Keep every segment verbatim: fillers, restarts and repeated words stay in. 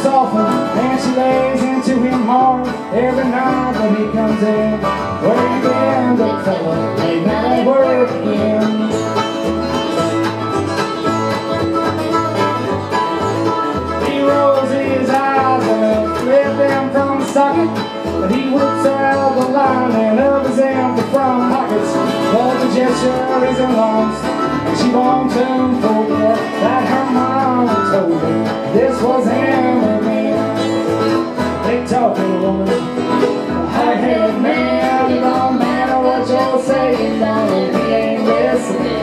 soften, and she lays into him hard every night when he comes in. Where you been, big fella? Late night work again. He rolls his eyes and lift them from the socket, but he whips out the lining of his empty front pockets. But the gesture isn't lost, and she won't soon forget that her mama told her this was him again. Big talking woman, a hard-headed man. It don't matter what you're saying, darling, he ain't listening.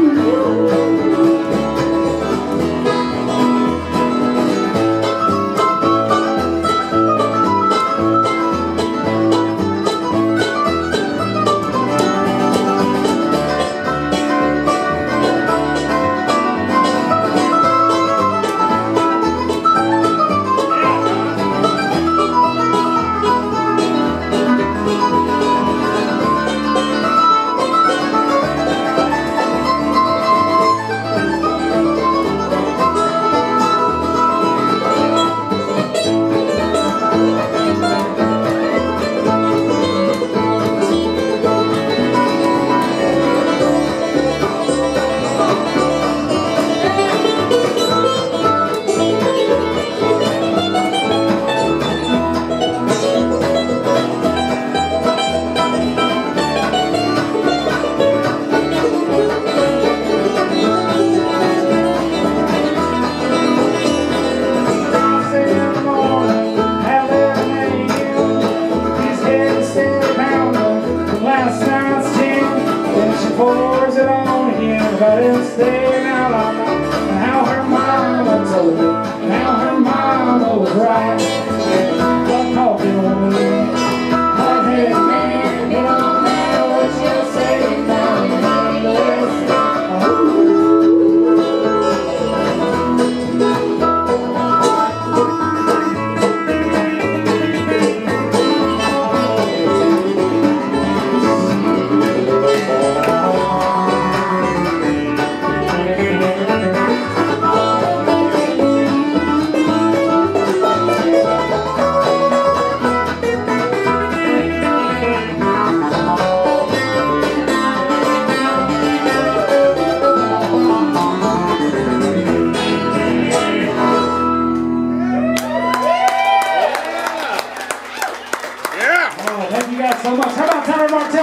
Pours it on him, but it's staying out all night. And how her mama told her, and how her mama was right. But talking woman, hard-headed man, it don't matter what you're saying, darling, I'm listening. Thank you guys so much. How about Tyler Martell?